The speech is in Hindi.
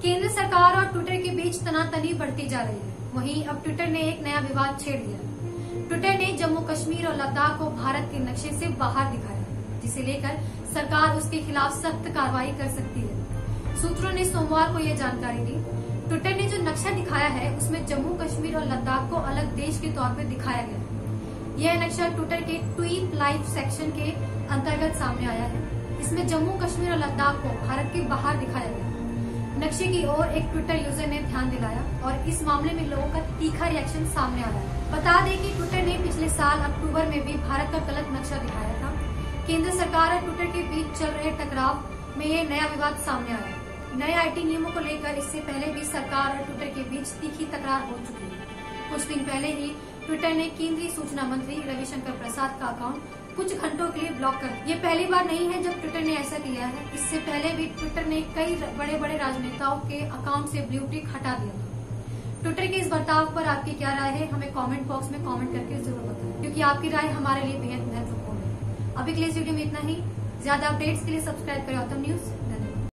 केंद्र सरकार और ट्विटर के बीच तनातनी बढ़ती जा रही है। वहीं अब ट्विटर ने एक नया विवाद छेड़ दिया। ट्विटर ने जम्मू कश्मीर और लद्दाख को भारत के नक्शे से बाहर दिखाया, जिसे लेकर सरकार उसके खिलाफ सख्त कार्रवाई कर सकती है। सूत्रों ने सोमवार को यह जानकारी दी। ट्विटर ने जो नक्शा दिखाया है उसमें जम्मू कश्मीर और लद्दाख को अलग देश के तौर पर दिखाया गया है। यह नक्शा ट्विटर के ट्वीट लाइव सेक्शन के अंतर्गत सामने आया है। इसमें जम्मू कश्मीर और लद्दाख को भारत के बाहर दिखाया गया। नक्शे की ओर एक ट्विटर यूजर ने ध्यान दिलाया और इस मामले में लोगों का तीखा रिएक्शन सामने आया। बता दें कि ट्विटर ने पिछले साल अक्टूबर में भी भारत का गलत नक्शा दिखाया था। केंद्र सरकार और ट्विटर के बीच चल रहे टकराव में ये नया विवाद सामने आया। नए आईटी नियमों को लेकर इससे पहले भी सरकार और ट्विटर के बीच तीखी तकरार हो चुकी है। कुछ दिन पहले ही ट्विटर ने केंद्रीय सूचना मंत्री रविशंकर प्रसाद का अकाउंट कुछ घंटों के लिए ब्लॉक कर दिया। ये पहली बार नहीं है जब ट्विटर ने ऐसा किया है। इससे पहले भी ट्विटर ने कई बड़े बड़े राजनेताओं के अकाउंट से ब्लू टिक हटा दिया था। ट्विटर के इस बर्ताव पर आपकी क्या राय है, हमें कमेंट बॉक्स में कमेंट करके जरूर बताएं, क्योंकि आपकी राय हमारे लिए बेहद महत्वपूर्ण है। अभी के लिए इस वीडियो में इतना ही। ज्यादा अपडेट्स के लिए सब्सक्राइब करें उत्तम न्यूज।